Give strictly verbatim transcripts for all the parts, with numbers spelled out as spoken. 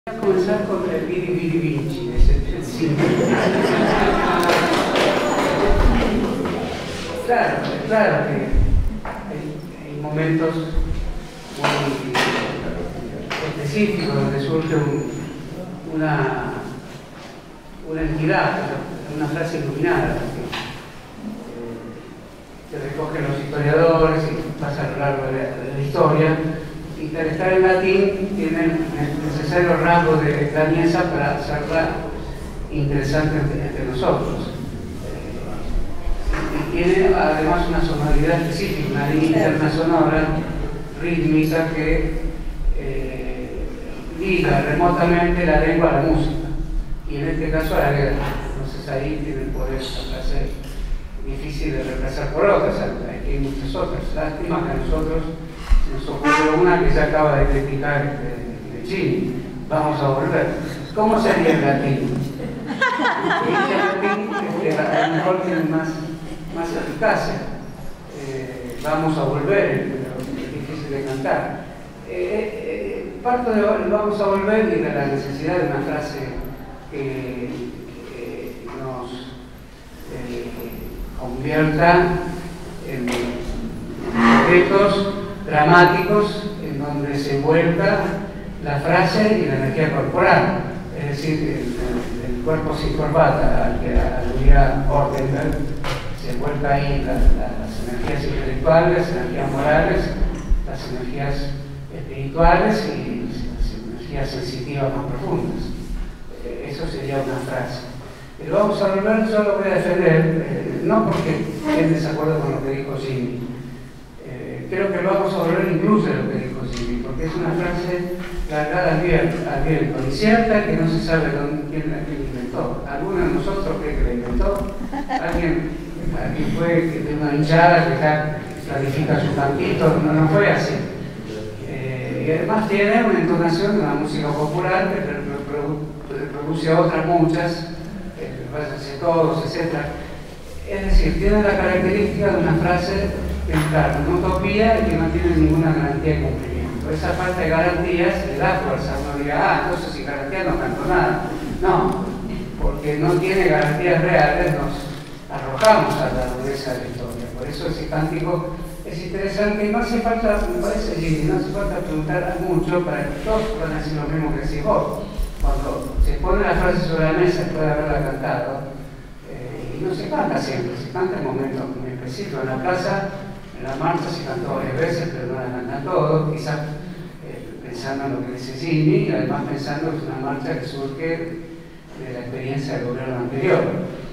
Voy a comenzar con el Vidi Vidi Vici, es el, el símbolo. Claro, claro que hay, hay momentos muy específicos donde surge un, una, una entidad, una frase iluminada que, eh, que recogen los historiadores y pasa a lo largo de la, de la historia. Y al estar en latín tiene el necesario rasgo de extrañeza para hacerla interesante entre, entre nosotros. Eh, y tiene además una sonoridad específica, una línea interna sonora rítmica que eh, liga remotamente la lengua a la música, y en este caso a la guerra. Entonces ahí tiene por esa frase difícil de reemplazar por otras, hay muchas otras. Lástima que a nosotros nos ocurre una que se acaba de criticar de, de Chile. Vamos a volver. ¿Cómo sería el latín? El latín este, a lo mejor tiene más, más eficacia. Eh, vamos a volver, pero es difícil de cantar. Eh, eh, parto de vamos a volver y de la necesidad de una frase que, que nos eh, convierta en objetos dramáticos en donde se vuelca la frase y la energía corporal, es decir, el, el, el cuerpo sin corbata al que aludía Ortenberg, se vuelca ahí la, la, las energías intelectuales, las energías morales, las energías espirituales y las energías sensitivas más profundas. Eh, eso sería una frase. Pero vamos a volver, yo lo voy a defender, eh, no porque esté en desacuerdo con lo que dijo Jimmy. Creo que vamos a volver incluso a lo que dijo Jimmy, porque es una frase cargada al viento, al viento, incierta, que no se sabe dónde, quién la inventó. ¿Alguno de nosotros cree que la inventó? ¿Alguien, alguien fue de una hinchada que ya clarifica su cantito? No, no fue así. Eh, y además tiene una entonación de una música popular que reproduce a otras muchas, eh, váyanse todos, etcétera. Es decir, tiene la característica de una frase que es claro, una utopía y que no tiene ninguna garantía de cumplimiento. Esa falta de garantías le da fuerza. Uno diga, ah, entonces sin garantía no canto nada. No, porque no tiene garantías reales, nos arrojamos a la dureza de la historia. Por eso ese cántico es interesante y no hace falta, me parece, Jimmy, no hace falta preguntar mucho para que todos puedan decir lo mismo que decís vos. Cuando se pone la frase sobre la mesa después de haberla cantado, eh, y no se canta siempre, se canta en momentos muy específicos. En la plaza, en la marcha se cantó varias veces, pero no la cantan todos, quizás eh, pensando en lo que dice Jimmy, y además pensando que es una marcha que surge de la experiencia del gobierno anterior.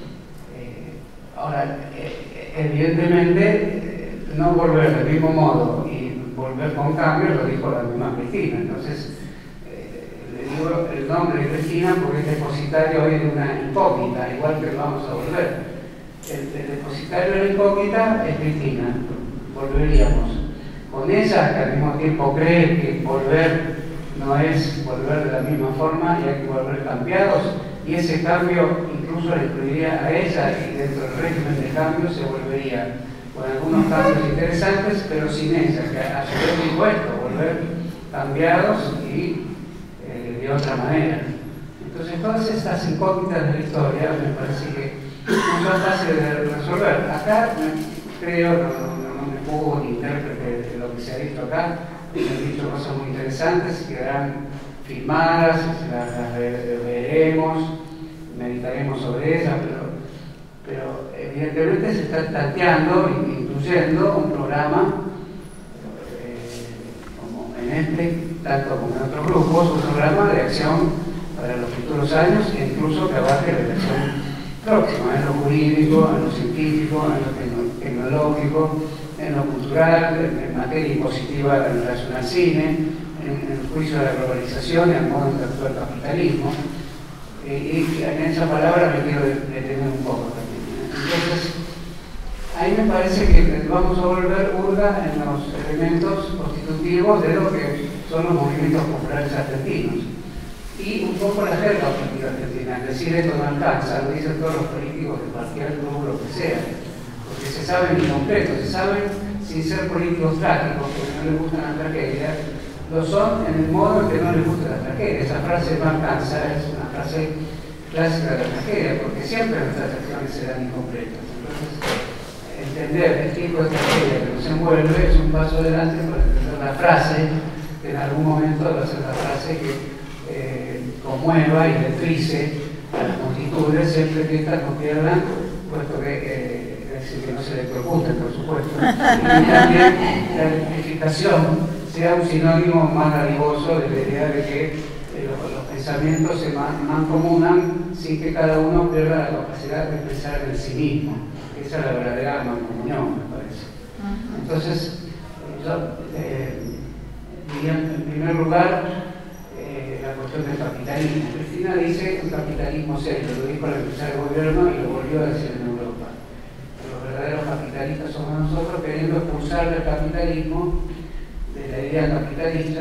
Eh, ahora, eh, evidentemente, eh, no volver del mismo modo y volver con cambio lo dijo la misma Cristina. Entonces, eh, le digo el nombre de Cristina porque es depositario hoy de una incógnita, igual que vamos a volver. El, el depositario de la incógnita es Cristina. Volveríamos con ella, que al mismo tiempo cree que volver no es volver de la misma forma y hay que volver cambiados, y ese cambio incluso le incluiría a ella, y dentro del régimen de cambio se volvería con algunos cambios interesantes, pero sin ella, que a su vez dijo esto, volver cambiados y eh, de otra manera. Entonces todas estas incógnitas de la historia me parece que no son fáciles de resolver. Acá creo, no, no, no me pongo un intérprete de lo que se ha dicho acá, se han dicho cosas muy interesantes, quedarán filmadas, las, las veremos, meditaremos sobre ellas, pero, pero evidentemente se está tanteando, incluyendo un programa, eh, como en este, tanto como en otros grupos, un programa de acción para los futuros años, e incluso que abarque la elección próxima, en lo jurídico, en lo científico, en lo tecnológico, en lo cultural, en, en materia impositiva en relación al cine, en, en el juicio de la globalización y al modo en que actúa el capitalismo. Eh, y en esa palabra me quiero detener un poco también. Entonces, ahí me parece que vamos a volver urga en los elementos constitutivos de lo que son los movimientos populares argentinos. Y un poco la jerga política argentina, decir esto no alcanza, lo dicen todos los políticos de cualquier rubro que sea, porque se saben incompletos, se saben sin ser políticos trágicos, porque no les gustan las tragedias, lo son en el modo en que no les gusta la tragedia. Esa frase no alcanza, es una frase clásica de la tragedia, porque siempre nuestras acciones serán incompletas. Entonces, entender el tipo de tragedia que nos envuelve es un paso adelante para entender la frase, que en algún momento va a ser la frase que eh, conmueva y electrice a las multitudes, siempre que estas no pierdan, puesto que, eh, es decir, que no se electrocuten, por supuesto, y también la electrificación sea un sinónimo más radigoso de la idea de que eh, los, los pensamientos se man, mancomunan sin que cada uno pierda la capacidad de expresar el sí mismo. Esa es la verdadera mancomunión, me parece. Entonces, yo eh, diría en primer lugar eh, la cuestión del capitalismo. Cristina dice un capitalismo serio, lo dijo al empezar el gobierno y lo volvió a decir en Europa. Los verdaderos capitalistas somos nosotros, queriendo expulsar el capitalismo de la idea capitalista,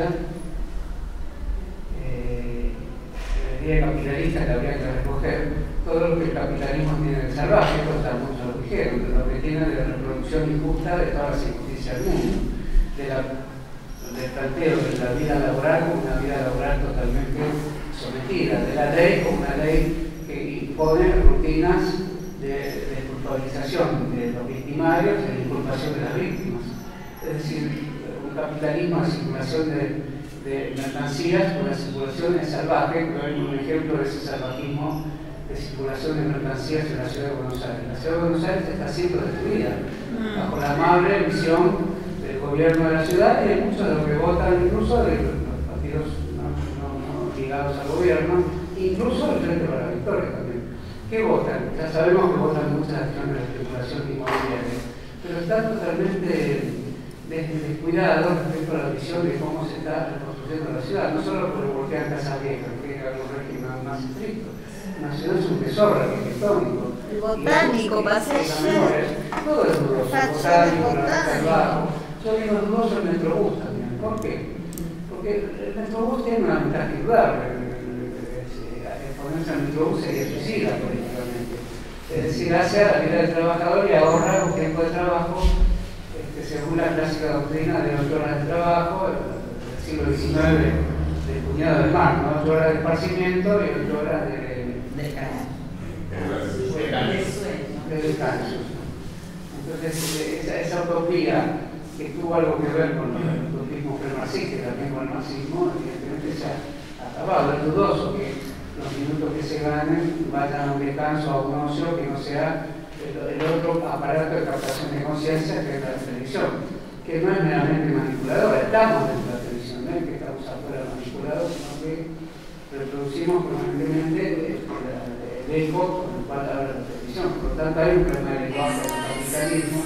eh, la idea capitalista que habría que recoger todo lo que el capitalismo tiene de salvaje, esto ya muchos lo dijeron, de lo que tiene de la reproducción injusta de todas las injusticias del mundo, de la, del planteo de la vida laboral como una vida laboral totalmente sometida, de la ley como una ley que impone rutinas de, de culpabilización de los victimarios y de inculpación de las víctimas. Es decir, un capitalismo de circulación de, de mercancías, una circulación salvaje, pero hay un ejemplo de ese salvajismo de circulación de mercancías en la ciudad de Buenos Aires. La ciudad de Buenos Aires está siendo destruida bajo la amable visión del gobierno de la ciudad y de muchos de los que votan, incluso de los partidos no, no, no ligados al gobierno, incluso el Frente para la Victoria también. ¿Qué votan? Ya sabemos que votan muchas acciones de especulación inmobiliaria, pero están totalmente descuidados respecto a la visión de cómo se está reconstruyendo la ciudad, no solo por voltear casas viejas, que es algo régimen más estricto. Una ciudad es un tesoro arquitectónico. El botánico, pasé ayer. Todo es dudoso, el botánico, la Casa del Bajo. Yo digo dudoso el Metrobús también. ¿Por qué? Porque el Metrobús tiene una ventaja indudable. Ponerse al Metrobús sería suicida políticamente. Es decir, hace a la vida del trabajador y ahorra un tiempo de trabajo, este, según la clásica doctrina de ocho horas de trabajo del siglo diecinueve, del cuñado del mar, ¿no? ocho horas de esparcimiento y ocho horas de descanso. De descanso. Entonces, esa, esa utopía que tuvo algo que ver con el utopismo premarxista y también con el marxismo, evidentemente se ha acabado. Es dudoso que los minutos que se ganen vayan a un descanso, a un ocio, que no sea el, el otro aparato de captación de conciencia que es la televisión, que no es meramente manipuladora. Estamos dentro de la televisión, no es que estamos afuera manipulados, sino que reproducimos permanentemente el, el eco con el cual habla la televisión. Por lo tanto, hay un problema de lenguaje en el capitalismo,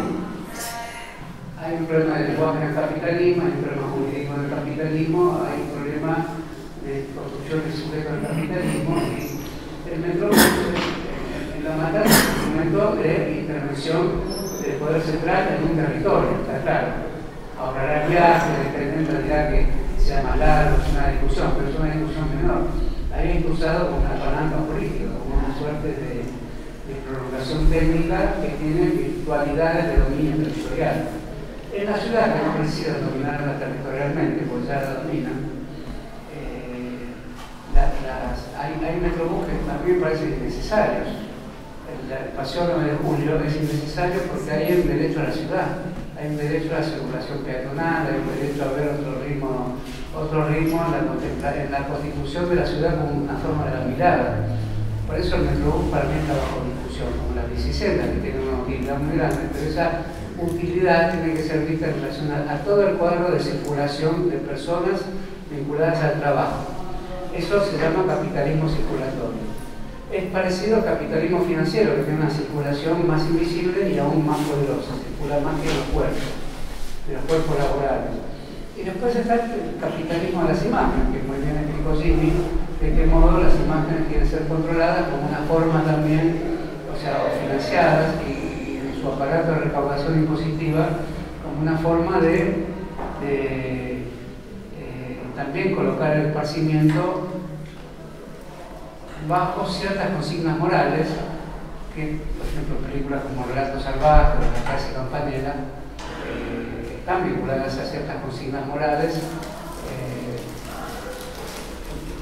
hay un problema de lenguaje en el capitalismo, hay un problema jurídico en el capitalismo, hay un problema de construcción de sujeto del capitalismo, y el metro en la mata es un instrumento de intervención del poder central en un territorio, está claro. Ahorrará el viaje, depende en realidad que sea más largo, es una discusión, pero es una discusión menor. Ahí es usado como una palanca política, como una suerte de, de prolongación técnica que tiene virtualidades de dominio territorial. En la ciudad, que no precisa dominarla territorialmente, pues ya la dominan, eh, la, las, hay, hay metrobús que también parecen innecesarios. El, el paseo nueve de julio es innecesario porque hay un derecho a la ciudad. Hay un derecho a la circulación peatonal, hay un derecho a ver otro ritmo, otro ritmo en, la, en la constitución de la ciudad como una forma de la mirada. Por eso el Metrobús para mí está bajo discusión, como la bicicleta, que tiene una utilidad muy grande, pero esa utilidad tiene que ser vista en relación a, a todo el cuadro de circulación de personas vinculadas al trabajo. Eso se llama capitalismo circulatorio. Es parecido al capitalismo financiero, que tiene una circulación más invisible y aún más poderosa, circula más que los cuerpos, de los cuerpos laborales. Y después está el capitalismo de las imágenes, que muy bien explicó Jimmy, de qué modo las imágenes quieren ser controladas como una forma también, o sea, o financiadas y, y en su aparato de recaudación impositiva, como una forma de, de eh, también colocar el esparcimiento bajo ciertas consignas morales, que, por ejemplo, películas como Relatos Salvajes o La Casa Campanella eh, están vinculadas a ciertas consignas morales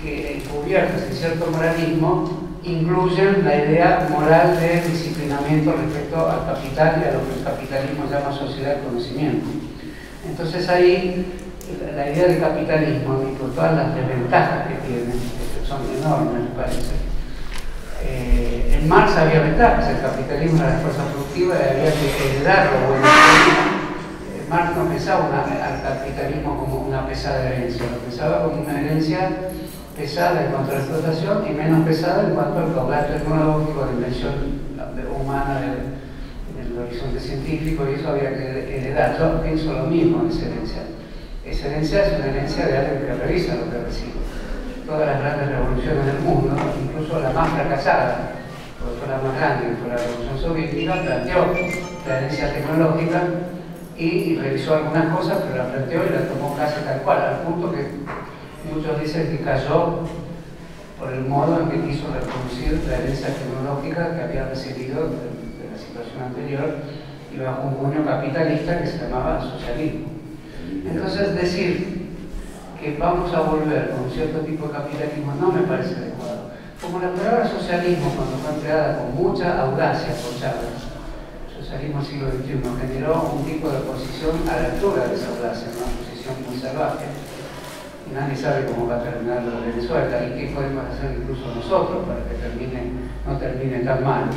que, cubiertas en cierto moralismo, incluyen la idea moral de disciplinamiento respecto al capital y a lo que el capitalismo llama sociedad del conocimiento. Entonces ahí la idea del capitalismo y con todas las desventajas que tiene, que son enormes me parece, eh, en Marx había ventajas, el capitalismo era la fuerza productiva y había que heredarlo. Bueno, eh, Marx no pensaba una, al capitalismo como una pesada herencia, lo pensaba como una herencia pesada en cuanto a la explotación y menos pesada en cuanto al caudal tecnológico, de invención humana del, del horizonte científico, y eso había que heredar. Yo pienso lo mismo en esa herencia. Esa herencia es una herencia de alguien que revisa lo que recibe. Todas las grandes revoluciones del mundo, incluso la más fracasada, porque fue la más grande, que fue la Revolución Soviética, planteó la herencia tecnológica y revisó algunas cosas, pero la planteó y la tomó casi tal cual, al punto que muchos dicen que cayó por el modo en que quiso reproducir la herencia tecnológica que había recibido de, de la situación anterior y bajo un puño capitalista que se llamaba socialismo. Entonces, decir que vamos a volver con un cierto tipo de capitalismo no me parece adecuado. Como la palabra socialismo, cuando fue empleada con mucha audacia por Chávez, el socialismo del siglo veintiuno generó un tipo de oposición a la altura de esa audacia, una oposición muy salvaje. Y nadie sabe cómo va a terminar lo de Venezuela y qué podemos hacer incluso nosotros para que termine, no termine tan mal.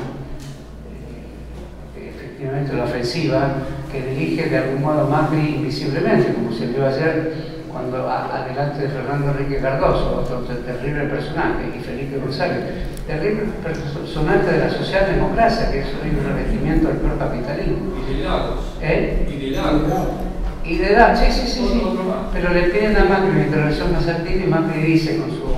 Eh, efectivamente, la ofensiva que dirige de algún modo Macri invisiblemente, como se vio ayer cuando a, adelante de Fernando Enrique Cardoso, otro terrible personaje, y Felipe González, terrible personaje de la socialdemocracia, que es un revestimiento del peor capitalismo. Y de Lagos. ¿Eh? Y de Lagos. Y de edad, sí, sí, sí, sí. Pero le piden a Macri una intervención más activa y Macri dice con su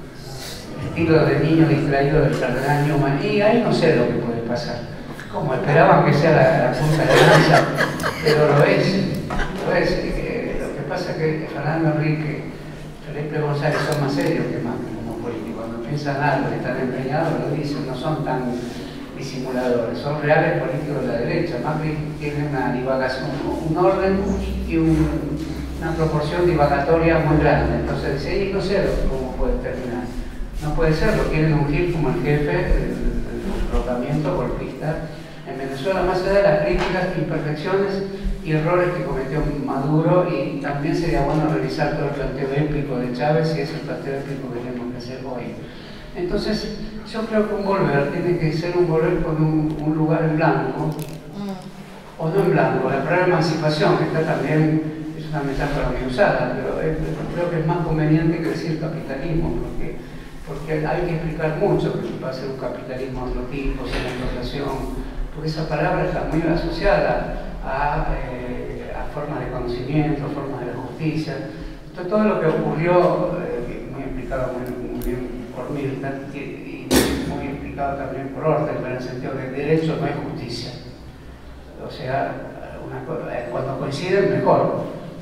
estilo de niño distraído del cardenal Newman, y ahí no sé lo que puede pasar. Como esperaban que sea la, la punta de lanza, pero lo es. Lo es. Eh, lo que pasa es que Fernando Enrique, Felipe González son más serios que Macri como políticos. Cuando piensan algo y están empeñados, lo dicen, no son tan disimuladores, son reales políticos de la derecha. Macri tiene una divagación, un orden y un, una proporción divagatoria muy grande. Entonces dice, y no sé cómo puede terminar. No puede ser, lo quieren ungir como el jefe del, del derrocamiento golpista en Venezuela, más allá de las críticas, imperfecciones y errores que cometió Maduro, y también sería bueno revisar todo el planteo épico de Chávez, si es el planteo épico que tenemos que hacer hoy. Entonces, yo creo que un volver tiene que ser un volver con un, un lugar en blanco, mm. o no en blanco. La palabra emancipación, que está también, es una metáfora muy usada, pero es, creo que es más conveniente que decir capitalismo, porque, porque hay que explicar mucho que va a ser un capitalismo de otro tipo, sin explotación, porque esa palabra está muy asociada a, eh, a formas de conocimiento, formas de la justicia. Entonces, todo lo que ocurrió, eh, muy explicado muy, muy bien por Milton, y muy explicado también por Ortega, en el sentido de derecho no hay justicia. O sea, una, cuando coinciden mejor,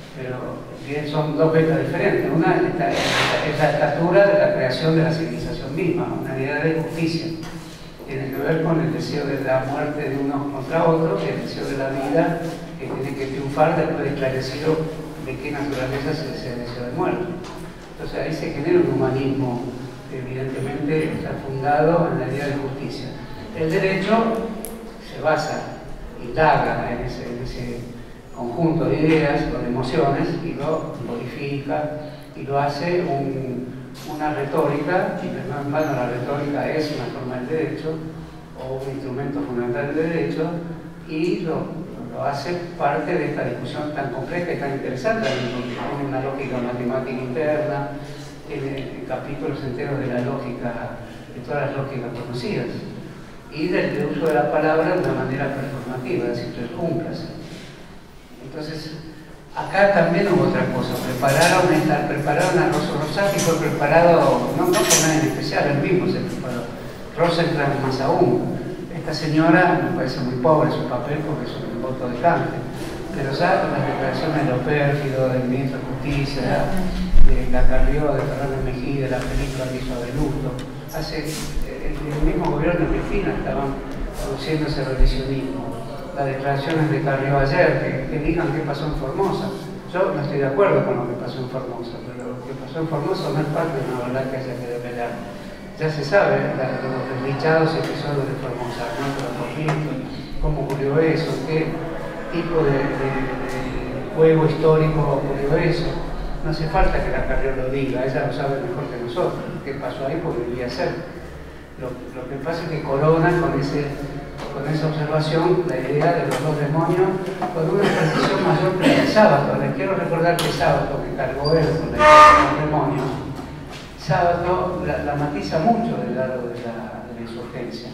pero son dos betas diferentes. Una es la, es la estatura de la creación de la civilización misma, una idea de justicia. Tiene que ver con el deseo de la muerte de unos contra otros y el deseo de la vida que tiene que triunfar después de esclarecido de qué naturaleza es ese deseo de muerte. Entonces ahí se genera un humanismo que evidentemente está fundado en la idea de justicia. El derecho se basa, indaga en ese, en ese conjunto de ideas o de emociones y lo modifica y lo hace un, una retórica, y no en vano la retórica es una forma del derecho o un instrumento fundamental del derecho, y lo, lo hace parte de esta discusión tan compleja y tan interesante, con una lógica matemática interna, tiene capítulos enteros de la lógica, de todas las lógicas conocidas, y del, del uso de la palabra de una manera performativa, es decir, cúmplase. Entonces, acá también hubo otra cosa, prepararon, esta, prepararon a Rosso Rosati, fue preparado, no, no por nadie en especial, él mismo se preparó, Rosenkrantz más aún. Esta señora me parece muy pobre su papel porque es un voto de cante, pero ya con las declaraciones de lo pérfido, del ministro de Justicia, de la Carrió, de Fernández Mejía, de la película que hizo de luto, hace, el, el mismo gobierno de Cristina estaban produciendo ese revisionismo. Las declaraciones de Carrió ayer, que, que digan qué pasó en Formosa. Yo no estoy de acuerdo con lo que pasó en Formosa, pero qué pasó son Formosa no es parte de una verdad que haya que develar. Ya se sabe, la, los desdichados episodios de Formosa, ¿no? Los conflictos, cómo ocurrió eso, qué tipo de, de, de juego histórico ocurrió eso. No hace falta que la Carrió lo diga, ella lo sabe mejor que nosotros. ¿Qué pasó ahí? Porque vivía cerca. Lo, lo que pasa es que corona con, ese, con esa observación la idea de los dos demonios con una precisión mayor que la de Sábato. Les quiero recordar que Sábato, que cargó él con la idea de los demonios, Sábato la, la matiza mucho del lado de la, de la insurgencia.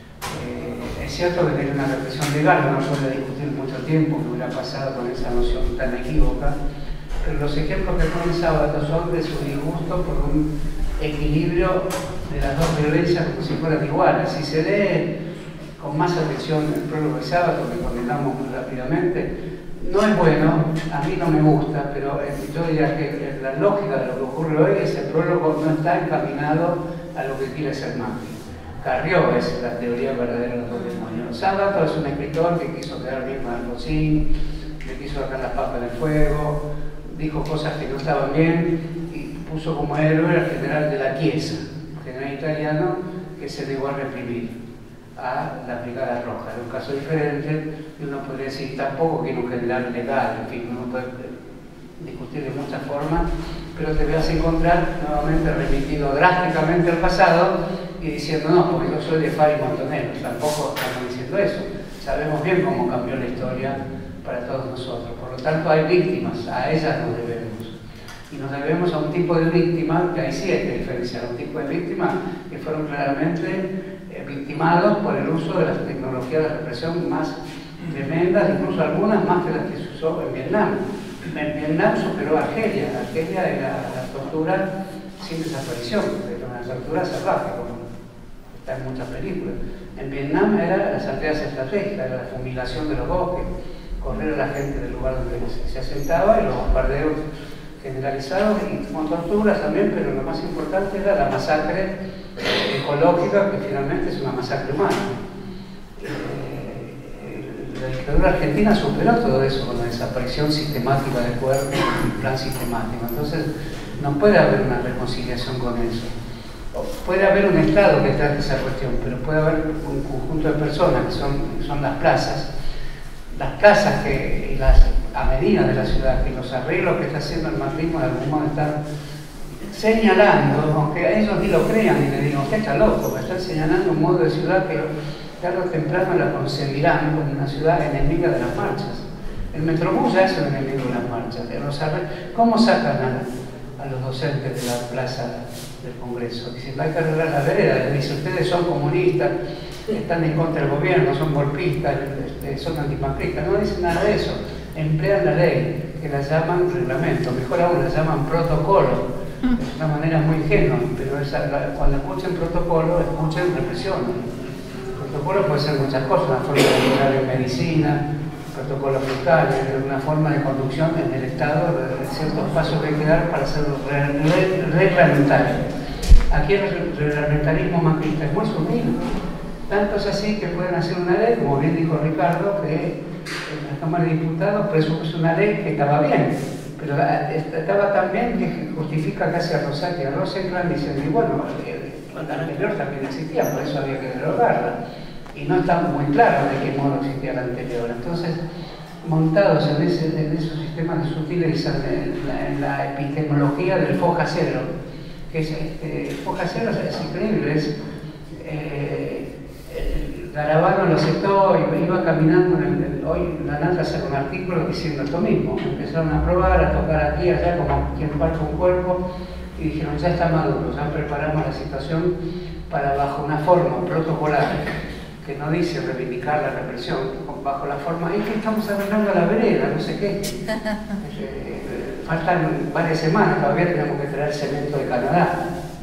Eh, es cierto que tiene una represión legal, que no suele discutir mucho tiempo, que hubiera pasado con esa noción tan equívoca, pero los ejemplos que pone Sábato son de su disgusto por un equilibrio de las dos violencias como si fueran iguales. Si se lee con más atención el prólogo de Sábato, que condenamos muy rápidamente, no es bueno, a mí no me gusta, pero yo diría que la lógica de lo que ocurre hoy es que el prólogo no está encaminado a lo que quiere ser Macri. Carrió es la teoría verdadera de los dos demonios. Sábato es un escritor que quiso quedar bien con Alfonsín, le quiso sacar las papas del fuego, dijo cosas que no estaban bien y puso como héroe al general de la Chiesa, general italiano que se negó a reprimir a la Brigada Roja. Era un caso diferente y uno podría decir tampoco que era un general legal, en fin, uno puede discutir de muchas formas, pero te vas a encontrar nuevamente remitido drásticamente al pasado y diciendo no, porque yo soy de Fari Montonero. Tampoco estamos diciendo eso. Sabemos bien cómo cambió la historia para todos nosotros. Por lo tanto, hay víctimas, a ellas nos debemos. Y nos debemos a un tipo de víctima, que hay sí hay que diferenciar, un tipo de víctimas que fueron claramente eh, victimados por el uso de las tecnologías de represión más tremendas, incluso algunas más que las que se usó en Vietnam. En Vietnam superó a Argelia. Argelia era la tortura sin desaparición, era una tortura salvaje, como está en muchas películas. En Vietnam era las aldeas estratégicas, era la fumigación de los bosques, correr a la gente del lugar donde se asentaba y los bombardeos generalizados y con torturas también, pero lo más importante era la masacre ecológica, que finalmente es una masacre humana. La dictadura argentina superó todo eso con la desaparición sistemática del cuerpo, un plan sistemático. Entonces, no puede haber una reconciliación con eso. Puede haber un Estado que trate esa cuestión, pero puede haber un conjunto de personas que son, que son las plazas, las casas que, y las avenidas de la ciudad, que los arreglos que está haciendo el macrismo de algún modo están señalando, aunque a ellos ni lo crean y le digan, usted está loco, me están señalando un modo de ciudad que tarde o temprano la concebirán como una ciudad enemiga de las marchas. El Metrobús ya es un enemigo de las marchas. ¿Cómo sacan a, a los docentes de la plaza del Congreso? Dicen, hay que arreglar la vereda. Les dicen, ustedes son comunistas, están en contra del gobierno, son golpistas, son antipapristas. No dicen nada de eso. Emplean la ley, que la llaman reglamento, mejor aún la llaman protocolo. Es una manera muy ingenua, pero esa, la, cuando escuchen protocolo, escuchen represión. Protocolo puede ser muchas cosas, una forma de entrar en medicina, protocolos fiscales, una forma de conducción en el Estado de ciertos pasos que hay que dar para hacerlo reglamentario. Aquí el reglamentarismo macrista es muy sutil, tanto es así que pueden hacer una ley, como bien dijo Ricardo, que en la Cámara de Diputados presupuso una ley que estaba bien, pero estaba tan bien que justifica casi a Rosati y a Rosenkrantz diciendo, y bueno, la anterior también existía, por eso había que derogarla. Y no está muy claro de qué modo existía la anterior. Entonces, montados en, ese, en esos sistemas de sutileza, en la, en la epistemología del foja cero, que es, este, foja cero es increíble, es, eh, el Garabano lo aceptó y iba caminando, en el, hoy la Nata sacó un artículo diciendo esto mismo, empezaron a probar, a tocar aquí, allá, como quien parte un cuerpo, y dijeron, ya está maduro, ya preparamos la situación para, bajo una forma protocolar, que no dice reivindicar la represión, bajo la forma, es que estamos arreglando la vereda, no sé qué. Eh, faltan varias semanas, todavía tenemos que traer cemento de Canadá.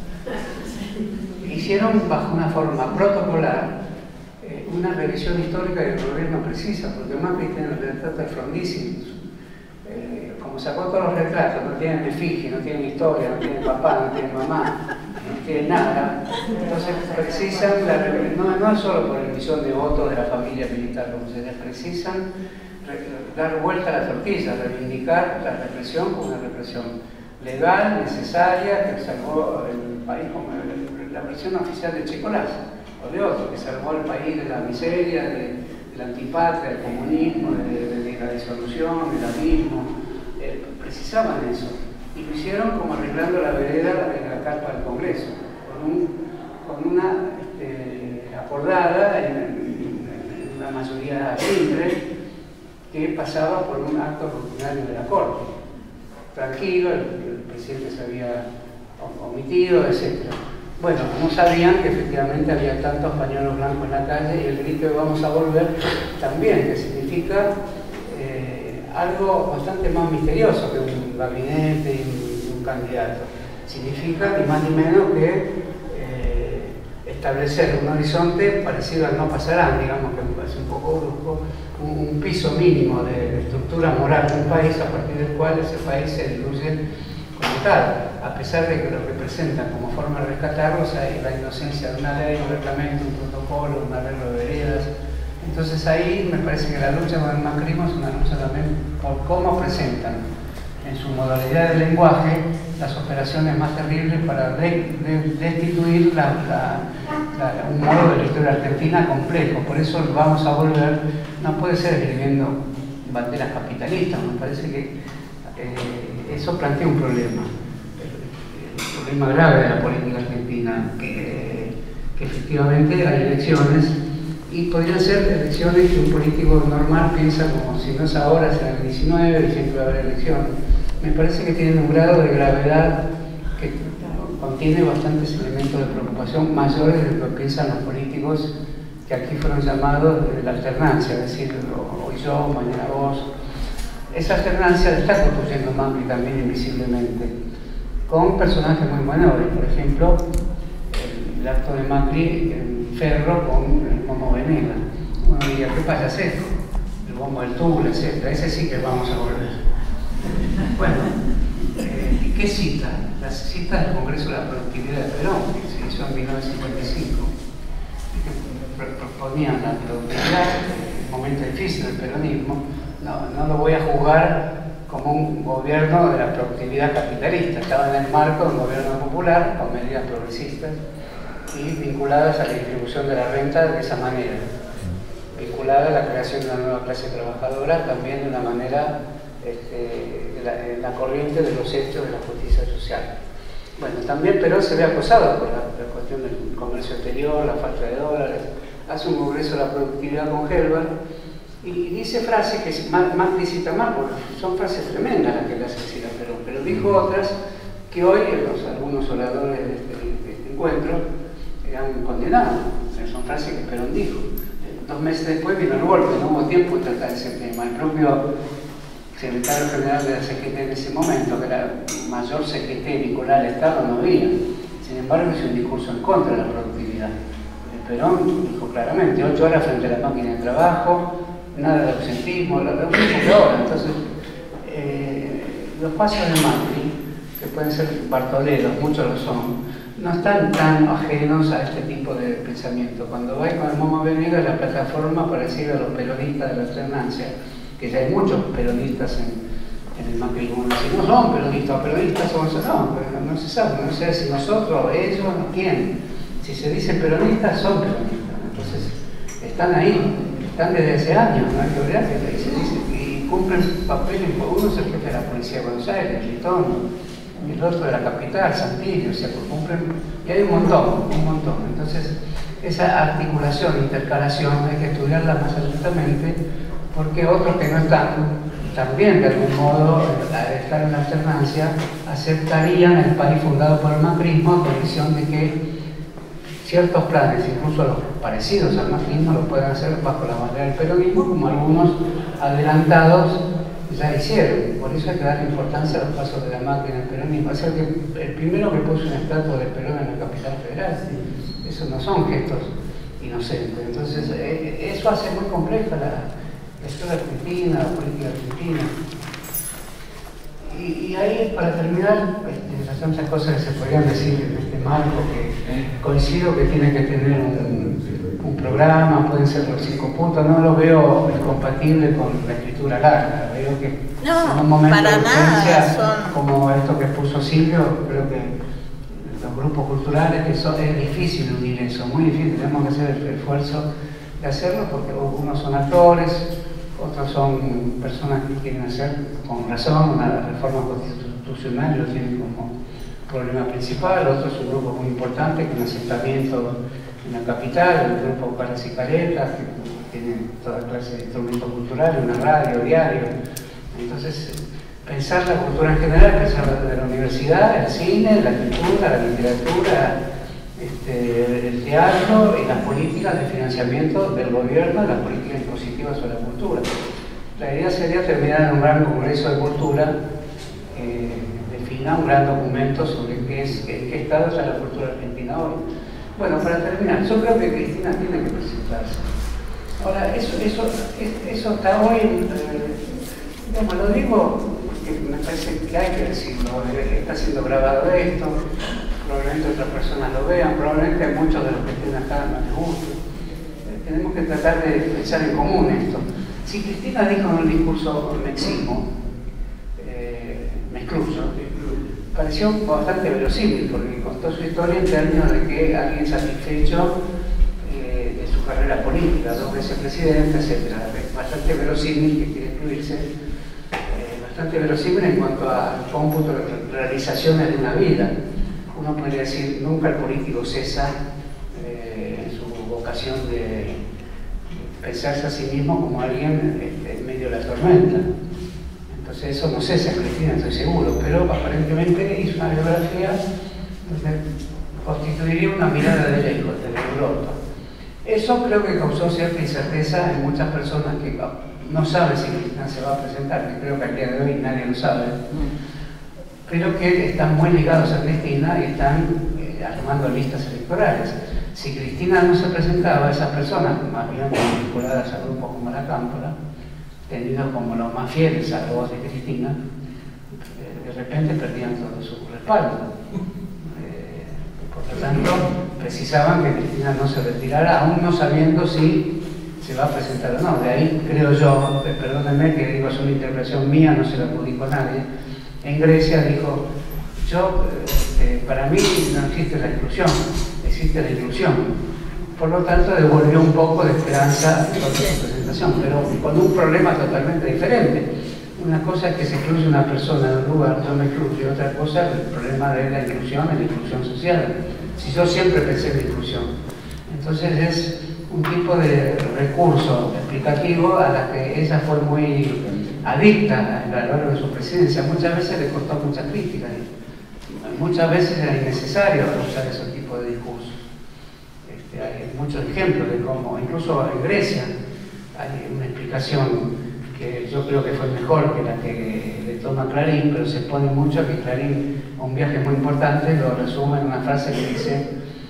Hicieron bajo una forma protocolar eh, una revisión histórica que el gobierno precisa, porque Macri tiene el retrato de Frondizi. Eh, como sacó todos los retratos, no tienen efigie, no tienen historia, no tienen papá, no tienen mamá, no tienen nada. Entonces precisan, la, no, no es solo por emisión de votos de la familia militar, como se dice, precisan re, dar vuelta a la tortilla, reivindicar la represión como una represión legal, necesaria, que salvó el país, como la versión oficial de Checolás, o de otro, que salvó al país de la miseria, de, de la antipatria, del comunismo, de, de, de la disolución, del abismo. Eh, precisaban eso. Y lo hicieron como arreglando la vereda en la carpa del Congreso, con, un, con una este, acordada en, en, en una mayoría simple que pasaba por un acto rutinario de la Corte. Tranquilo, el, el presidente se había omitido, etcétera. Bueno, no sabían que efectivamente había tantos pañuelos blancos en la calle y el grito de vamos a volver también, que significa eh, algo bastante más misterioso que un gabinete y un, un candidato. Significa ni más ni menos que eh, establecer un horizonte parecido al no pasarán, digamos que me parece un poco brusco, un, un piso mínimo de, de estructura moral de un país a partir del cual ese país se diluye como tal, a pesar de que lo representan como forma de rescatarlos, hay la inocencia de una ley, un reglamento, un protocolo, un arreglo de veredas. Entonces ahí me parece que la lucha con el macrismo es una lucha también por cómo presentan en su modalidad de lenguaje las operaciones más terribles para de, de, destituir la, la, la, un modo de lectura argentina complejo. Por eso vamos a volver, no puede ser escribiendo banderas capitalistas, me parece que eh, eso plantea un problema, el, el problema grave de la política argentina, que, que efectivamente hay elecciones y podrían ser elecciones que un político normal piensa como si no es ahora, será el diecinueve y siempre va a haber elecciones. Me parece que tienen un grado de gravedad que contiene bastantes elementos de preocupación mayores de lo que piensan los políticos que aquí fueron llamados de la alternancia, es decir, hoy yo, mañana vos. Esa alternancia la está construyendo Macri también invisiblemente, con personajes muy menores, por ejemplo, el, el acto de Macri en Ferro con el Momo Venegas. Uno diría, ¿qué pasa esto? El bombo del Tula, etcétera. Ese sí que vamos a volver. Bueno, eh, ¿y qué cita? La cita del Congreso de la Productividad de Perón, que se hizo en mil novecientos cincuenta y cinco, que proponían la productividad, el momento difícil del peronismo. No, no lo voy a juzgar como un gobierno de la productividad capitalista, estaba en el marco de un gobierno popular con medidas progresistas y vinculadas a la distribución de la renta de esa manera, vinculada a la creación de una nueva clase trabajadora también de una manera este, en, la, en la corriente de los hechos de la justicia social. Bueno, también Perón se ve acosado por la, la cuestión del comercio exterior, la falta de dólares, hace un congreso de la productividad con Helbert y dice frases que más, más cita más, porque son frases tremendas las que le hace decir a Perón, pero dijo otras que hoy los, algunos oradores de este, de este encuentro han condenado. O sea, son frases que Perón dijo. Dos meses después vino el golpe, no hubo tiempo de tratar ese tema. El propio secretario general de la C G T en ese momento, que era el mayor C G T vinculado al Estado, no había. Sin embargo, hizo un discurso en contra de la productividad. Perón dijo claramente, ocho horas frente a la máquina de trabajo, nada de ausentismo, lo mismo que ahora. Entonces, eh, los pasos de Macri, que pueden ser bartoleros, muchos lo son, no están tan ajenos a este tipo de pensamiento. Cuando vais con el Momo Venegas, la plataforma para decir a los peronistas de la alternancia, que ya hay muchos peronistas en, en el macrismo, si no son peronistas o peronistas, son no, no, no se sabe, no sé si nosotros, ellos, quién. Si se dicen peronistas, son peronistas. Entonces, están ahí. Están desde hace años, no hay que olvidar que se dice, y cumplen papeles, uno es el jefe de la Policía de Buenos Aires, Litón, y el otro de la capital, Santillo, o sea, cumplen, y hay un montón, un montón. Entonces, esa articulación, intercalación, hay que estudiarla más atentamente, porque otros que no están, también de algún modo, al estar en la alternancia, aceptarían el país fundado por el macrismo a condición de que ciertos planes, incluso los parecidos al macrismo, lo pueden hacer bajo la bandera del peronismo, como algunos adelantados ya hicieron. Por eso hay que darle importancia a los pasos de la máquina del peronismo. O sea, que el primero que puso una estatua de Perón en la capital federal, eso no son gestos inocentes. Entonces, eso hace muy compleja la, la historia argentina, la política argentina. Y, y ahí, para terminar, este, las tantas cosas que se podrían decir en este marco, que coincido que tiene que tener un, un programa, pueden ser los cinco puntos, no lo veo incompatible con la escritura larga, veo que No, en un momento para de urgencia, nada, son... como esto que puso Silvio, creo que los grupos culturales, que son, es difícil unir eso, muy difícil, tenemos que hacer el esfuerzo de hacerlo porque unos son actores, otros son personas que quieren hacer con razón una reforma constitucional y lo tienen como problema principal, otros es un grupo muy importante con asentamiento en la capital, el grupo Palas y Caretas, que tienen toda clase de instrumentos culturales, una radio, diario. Entonces, pensar la cultura en general, pensar desde la universidad, el cine, la cultura, la literatura, este, el teatro y las políticas de financiamiento del gobierno, las políticas impositivas sobre la cultura. La idea sería terminar en un gran congreso de cultura que defina un gran documento sobre qué, es, qué, qué estado está la cultura argentina hoy. Bueno, para terminar, yo creo que Cristina tiene que presentarse. Ahora, eso, eso, eso está hoy, eh, digamos, lo digo, que me parece que hay que decirlo, está siendo grabado esto, probablemente otras personas lo vean, probablemente muchos de los que estén acá no les guste. Eh, tenemos que tratar de pensar en común esto. Si Cristina dijo en un discurso meximo, eh, me excluyo, pareció bastante verosímil porque contó su historia en términos de que alguien satisfecho eh, de su carrera política, dos veces presidente, etcétera. Bastante verosímil, que quiere excluirse, eh, bastante verosímil en cuanto al cómputo de realizaciones de una vida. Uno podría decir, nunca el político cesa eh, en su vocación de pensarse a sí mismo como alguien este, en medio de la tormenta. Entonces eso no cesa en Cristina, estoy seguro, pero aparentemente hizo una biografía donde constituiría una mirada de lejos, de Europa. Eso creo que causó cierta incerteza en muchas personas que no saben si Cristina se va a presentar, que creo que al día de hoy nadie lo sabe, pero que están muy ligados a Cristina y están eh, armando listas electorales. Si Cristina no se presentaba, esas personas, más bien vinculadas a grupos como la Cámpora, tenidos como los más fieles a la voz de Cristina, eh, de repente perdían todo su respaldo. Eh, por lo tanto, precisaban que Cristina no se retirara, aún no sabiendo si se va a presentar o no. De ahí creo yo, eh, perdónenme que digo, es una interpretación mía, no se la adjudico a nadie. En Grecia dijo, yo, eh, para mí no existe la exclusión, existe la inclusión. Por lo tanto, devolvió un poco de esperanza sobre su presentación, pero con un problema totalmente diferente. Una cosa es que se incluye una persona en un lugar, yo me incluyo, otra cosa es el problema de la inclusión, de la inclusión social. Si yo siempre pensé en la inclusión. Entonces es un tipo de recurso explicativo a la que ella fue muy adicta a lo largo de su presidencia. Muchas veces le costó muchas críticas. Muchas veces era innecesario usar ese tipo de discursos. Este, hay muchos ejemplos de cómo, incluso en Grecia, hay una explicación que yo creo que fue mejor que la que le toma Clarín, pero se pone mucho que Clarín, un viaje muy importante, lo resume en una frase que dice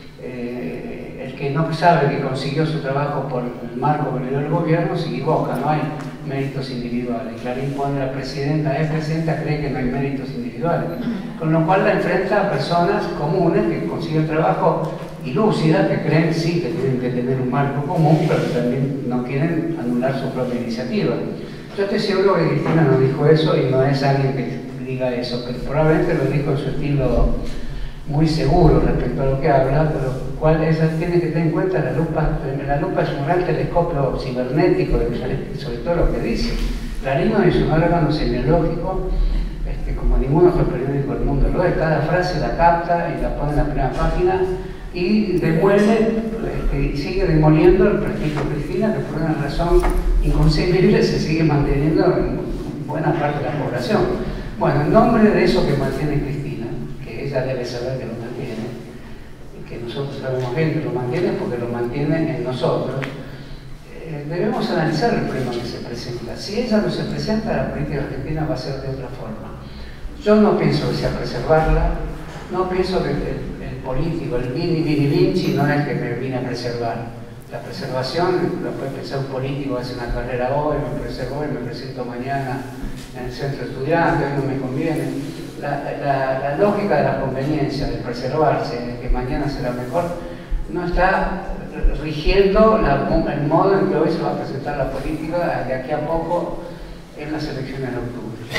eh, el que no sabe que consiguió su trabajo por el marco que le dio el gobierno se equivoca, no hay méritos individuales. Clarín pone a la presidenta, es presidenta, cree que no hay méritos individuales, con lo cual la enfrenta a personas comunes que consiguen trabajo y lúcidas, que creen sí que tienen que tener un marco común, pero también no quieren anular su propia iniciativa. Yo estoy seguro que Cristina no dijo eso y no es alguien que diga eso, pero probablemente lo dijo en su estilo muy seguro respecto a lo que habla, pero cual ella tiene que tener en cuenta la lupa. La lupa es un gran telescopio cibernético de, sobre todo lo que dice. Clarín es un órgano semiológico, este, como ningún otro periódico del mundo lo es. Cada frase la capta y la pone en la primera página y demuele este, y sigue demoliendo el prestigio de Cristina, que por una razón inconcebible se sigue manteniendo en buena parte de la población. Bueno, en nombre de eso que mantiene Cristina, que ella debe saber que lo mantiene, y que nosotros sabemos bien que lo mantiene porque lo mantiene en nosotros, eh, debemos analizar el problema que se presenta. Si ella no se presenta, la política argentina va a ser de otra forma. Yo no pienso que sea preservarla, no pienso que el, el político, el vini vini vinci, no es que me vine a preservar. La preservación lo puede pensar un político, hace una carrera hoy, me preservo hoy, me presento mañana en el centro de estudiantes, hoy no me conviene. La, la, la lógica de la conveniencia, de preservarse, de que mañana será mejor, no está rigiendo la, el modo en que hoy se va a presentar la política de aquí a poco en las elecciones de octubre.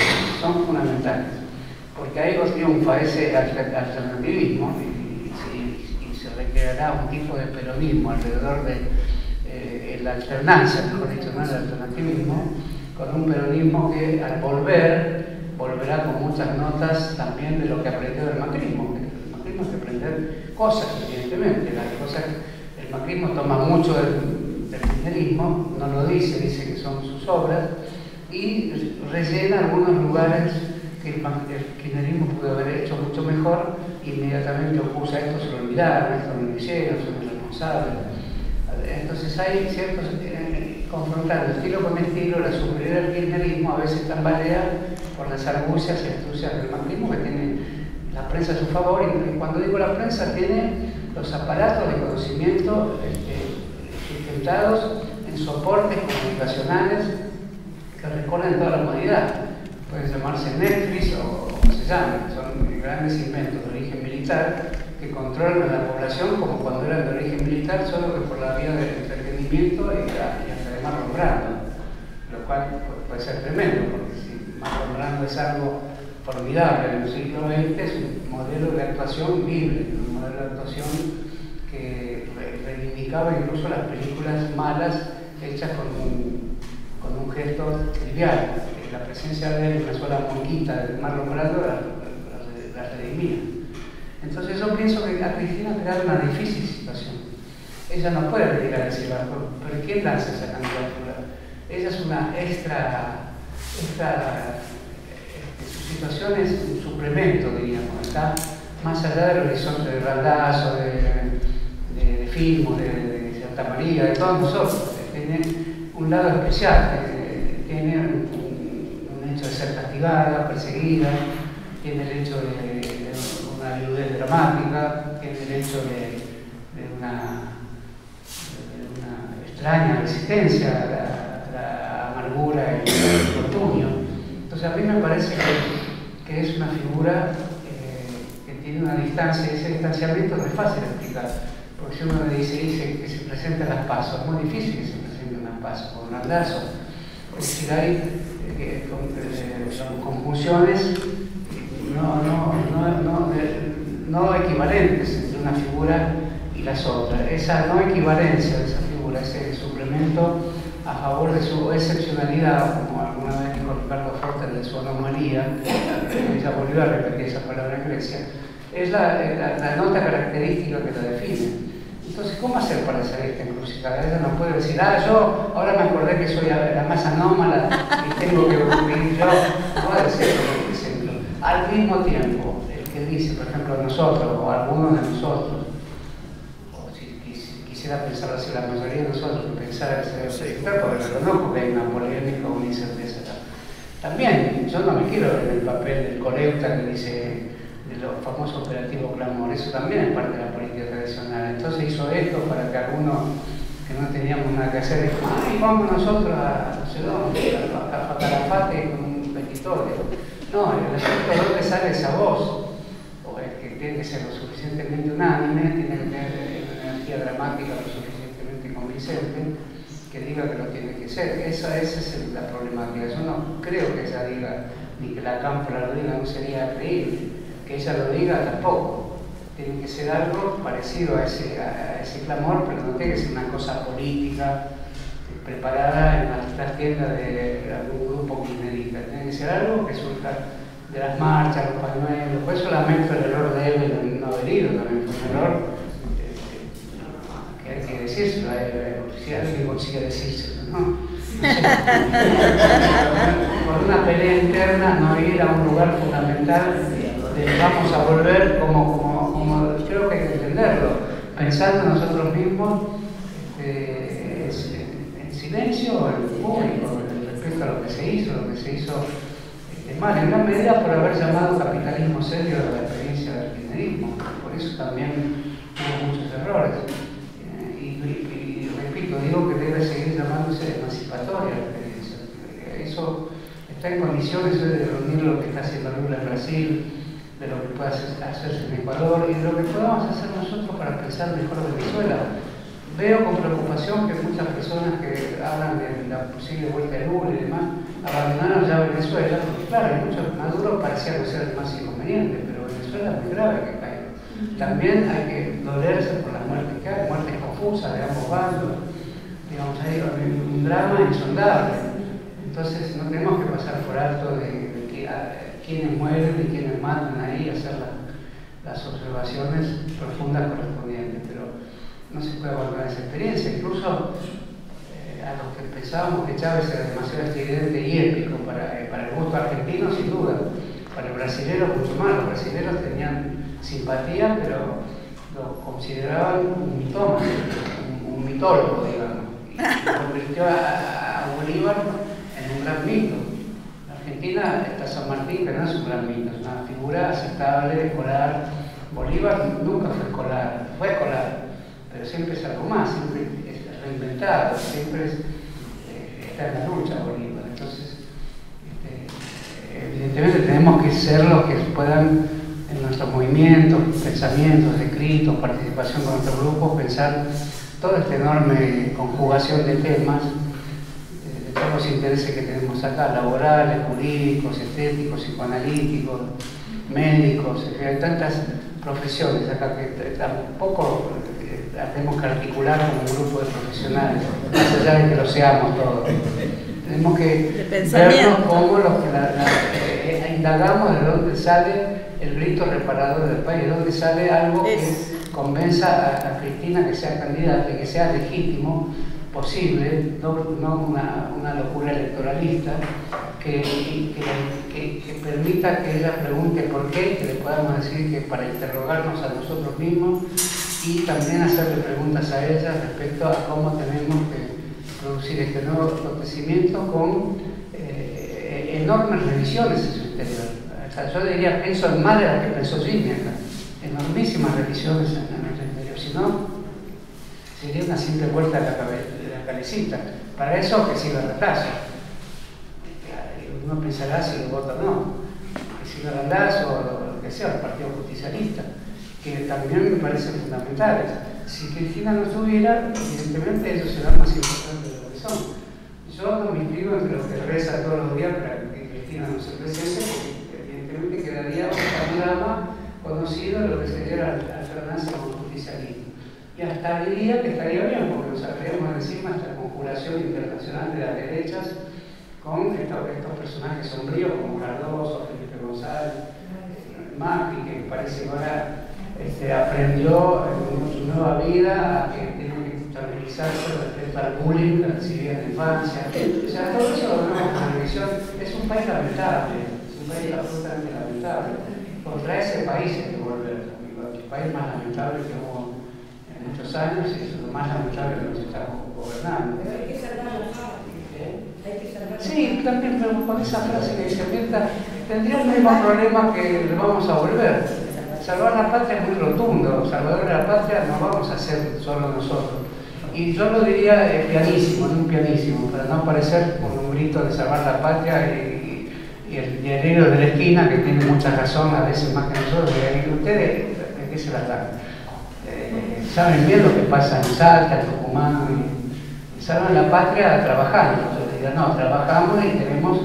son fundamentales, porque ahí triunfa ese alternativismo y, y, y se recreará un tipo de peronismo alrededor de eh, la alternancia, mejor dicho, no el alternativismo, con un peronismo que al volver, volverá con muchas notas también de lo que aprendió del macrismo. El macrismo es que aprender cosas, evidentemente, las cosas, el macrismo toma mucho del, del kirchnerismo, no lo dice, dice que son sus obras, y rellena algunos lugares que el, el kirchnerismo pudo haber hecho mucho mejor, inmediatamente opuso a esto, se lo olvidaron, esto no lo hicieron, son irresponsables. Entonces hay ciertos, eh, confrontando estilo con estilo, la superioridad del kirchnerismo a veces tambalea por las argucias y astucias del macrismo que tiene la prensa a su favor, y cuando digo la prensa tiene los aparatos de conocimiento eh, sustentados en soportes comunicacionales que recorren toda la humanidad. Puede llamarse Netflix o como se llame, son grandes inventos de origen militar que controlan a la población como cuando eran de origen militar, solo que por la vía del entretenimiento y, y hasta de Marlon Brando, lo cual puede ser tremendo, porque si Marlon Brando es algo formidable en el siglo veinte, es un modelo de actuación libre, un modelo de actuación que reivindicaba incluso las películas malas hechas con un, con un gesto trivial. La presencia de él, una sola monquita de Marlon Brando, la, la, la redimía. Entonces yo pienso que a Cristina ha creado una difícil situación. Ella no puede venir a decir, pero ¿quién lanza esa candidatura? Ella es una extra, extra este, su situación es un suplemento, diríamos, está más allá del horizonte de Randazzo, de, de, de Filmo, de, de Santa María, de todos nosotros. Tiene un lado especial, tiene un, un hecho de ser castigada, perseguida, tiene el hecho de, de una viudez dramática, tiene el hecho de, de, una, de una extraña resistencia a la, la amargura y el infortunio. Entonces a mí me parece que, que es una figura eh, que tiene una distancia, ese distanciamiento no es fácil de explicar, porque si uno le dice, dice que se presenta las pasos, es muy difícil que se presenten las pasos, con un Randazzo, es decir, hay eh, con, eh, conjunciones no, no, no, no, no equivalentes entre una figura y las otras. Esa no equivalencia de esa figura, ese suplemento a favor de su excepcionalidad, como alguna vez dijo Ricardo Forster, de su anomalía, ella volvió a repetir esa palabra en Grecia, es la, la, la nota característica que la define. Entonces, ¿cómo hacer para salir de esta encrucijada? Ella no puede decir, ah, yo ahora me acordé que soy la más anómala y tengo que vivir yo. No puede decirlo, por ejemplo. Al mismo tiempo, el que dice, por ejemplo, nosotros o alguno de nosotros, o si quisiera pensar así, la mayoría de nosotros que pensara que se debe sector, porque reconozco que hay una polémica o una incerteza. También, yo no me quiero en el papel del Coleuta que dice de los famosos operativos Clamor, eso también es parte de la política tradicional. Entonces hizo esto para que algunos que no teníamos nada que hacer, dijo, ay, vamos nosotros a, no sé dónde, a Calafate con un petitorio. No, el asunto de dónde sale esa voz, o es que tiene que ser lo suficientemente unánime, tiene que tener una energía dramática lo suficientemente convincente, que diga que lo tiene que ser. Esa, esa es la problemática. Yo no creo que ella diga, ni que la Cámpora lo diga, no sería creíble. Que ella lo diga tampoco. Tiene que ser algo parecido a ese, a ese clamor, pero no tiene que ser una cosa política preparada en la trastienda de algún grupo kirchnerista. Tiene que ser algo que surja de las marchas, los pañuelos. Por eso lamento el error de él en no haber ido, también fue un error eh, que hay que decírselo, eh, si alguien consigue decírselo, ¿no? No sé. Por una pelea interna no ir a un lugar fundamental. Vamos a volver como, como, como creo que hay que entenderlo, pensando nosotros mismos este, en silencio, en público, respecto a lo que se hizo, lo que se hizo este, mal, en gran medida por haber llamado capitalismo serio a la experiencia del kirchnerismo. Por eso también hubo muchos errores. Eh, y, y, y repito, digo que debe seguir llamándose emancipatoria la experiencia. Eso está en condiciones de reunir lo que está haciendo Lula en Brasil, de lo que pueda hacerse en Ecuador y de lo que podamos hacer nosotros para pensar mejor Venezuela. Veo con preocupación que muchas personas que hablan de la posible vuelta de Lula y demás abandonaron ya Venezuela, porque claro, hay mucho, Maduro parecía no ser el más inconveniente, pero Venezuela es muy grave que caiga. También hay que dolerse por las muertes que hay, muertes confusas de ambos bandos, digamos, hay un drama insondable. Entonces no tenemos que pasar por alto de, de que a, quienes mueren y quienes matan ahí, hacer la, las observaciones profundas correspondientes, pero no se puede abandonar esa experiencia. Incluso eh, a los que pensábamos que Chávez era demasiado estridente y épico para, eh, para el gusto argentino, sin duda, para el brasilero mucho más. Los brasileños tenían simpatía, pero lo consideraban un mitómano, un, un mitólogo, digamos, y convirtió a, a Bolívar en un gran mito. En Argentina está San Martín, pero no es un gran mito, es una figura aceptable, escolar. Bolívar nunca fue escolar, fue escolar, pero siempre es algo más, siempre es reinventado, siempre es, eh, está en la lucha Bolívar. Entonces, este, evidentemente tenemos que ser los que puedan en nuestros movimientos, pensamientos, escritos, participación con nuestros grupos, pensar toda esta enorme conjugación de temas, de todos los intereses que tenemos acá, laborales, jurídicos, estéticos, psicoanalíticos, médicos, hay tantas profesiones acá que tampoco tenemos que articular como un grupo de profesionales, más allá de que lo seamos todos. Tenemos que vernos como los que la, la, eh, indagamos de dónde sale el grito reparador del país, de dónde sale algo que convenza a, a Cristina que sea candidata y que sea legítimo, posible, no, no una, una locura electoralista, que, que, que, que permita que ella pregunte por qué, y que le podamos decir que para interrogarnos a nosotros mismos y también hacerle preguntas a ella respecto a cómo tenemos que producir este nuevo acontecimiento con eh, enormes revisiones en su interior. O sea, yo diría, pienso en más de las que pensó Jimmy acá, enormísimas revisiones en, en nuestro interior, si no, sería una simple vuelta de la, de la cabecita. Para eso que siga Randazzo. Uno pensará si lo vota o no, que siga Randazzo o lo que sea, el Partido Justicialista, que también me parecen fundamentales. Si Cristina no estuviera, evidentemente ellos serán más importantes de lo que son. Yo no me inscribo entre los que reza todos los días para que Cristina no se presente, porque evidentemente quedaría un panorama conocido de lo que sería la alternancia con el justicialismo. Y hasta diría que estaría bien, porque nos sacaríamos encima esta conjuración internacional de las derechas con estos, estos personajes sombríos como Cardoso, Felipe González, Macri, que parece que ahora este, aprendió en su nueva vida a que tiene que estabilizarse respecto al bullying que recibía en la infancia. O sea, todo eso lo vemos en televisión. Es un país lamentable, es un país absolutamente lamentable. Contra ese país hay que volver, el país más lamentable que hubo en muchos años y es lo más lamentable que nos estamos gobernando. Pero hay que salvar la fábrica. Hay que salvar la Sí, también, pero con esa frase que dice Mirta, tendría el mismo problema que le vamos a volver. Salvar la patria es muy rotundo, salvador de la patria no vamos a hacer solo nosotros. Y yo lo diría eh, pianísimo, no un pianísimo, para no parecer con un grito de salvar la patria y, y, y el diario de la esquina, que tiene mucha razón, a veces más que nosotros, y ustedes, ¿de qué se la dan? Eh, saben bien lo que pasa en Salta, en Tucumán, y, y salvan la patria trabajando. Yo diría, no, trabajamos y tenemos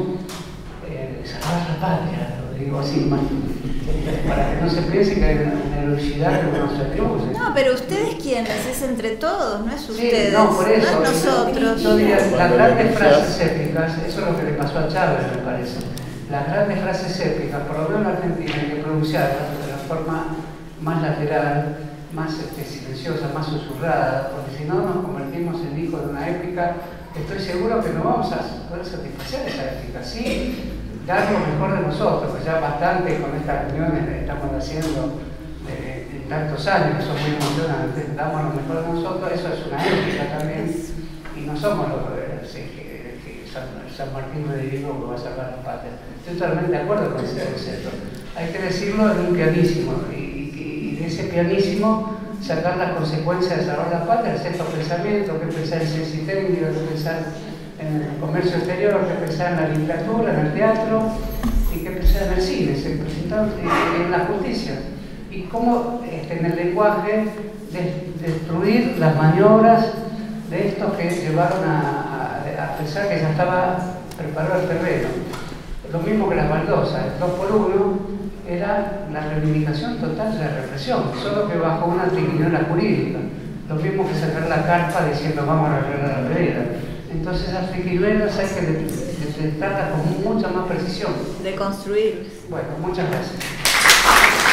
eh, salvar la patria, lo digo así más. Para que no se piense que hay una heroicidad que uno se atribuye. No, pero ustedes quiénes, es entre todos, no es ustedes, sí, no, por eso, no es nosotros. Yo diría, las grandes frases épicas, eso es lo que le pasó a Chávez, me parece. Las grandes frases épicas, por lo menos en Argentina, hay que pronunciarlas de la forma más lateral, más este, silenciosa, más susurrada, porque si no nos convertimos en hijos de una épica. Estoy seguro que no vamos a poder satisfacer esa épica, sí. Dar lo mejor de nosotros, pues ya bastante con estas reuniones que estamos haciendo de, de tantos años, que son muy emocionantes, damos lo mejor de nosotros, eso es una ética también, y no somos los que, que, que San, San Martín Rodrigo que va a salvar la patria. Estoy totalmente de acuerdo con ese concepto. Hay que decirlo en un pianísimo, y, y, y de ese pianísimo sacar las consecuencias de salvar la patria, hacer estos pensamientos, que pensar en ciencia y técnica, que pensar en el comercio exterior, que pensar en la literatura, en el teatro, y que pensar en el cine, se presentaron en la justicia. Y cómo este, en el lenguaje de, destruir las maniobras de estos que llevaron a, a, a pensar que ya estaba preparó el terreno. Lo mismo que las baldosas, el dos por uno era la reivindicación total de la represión, solo que bajo una triquiñuela jurídica. Lo mismo que sacar la carpa diciendo vamos a arreglar la vereda. Entonces esas triquiñuelas hay que detectarlas con mucha más precisión. De construir. Bueno, muchas gracias.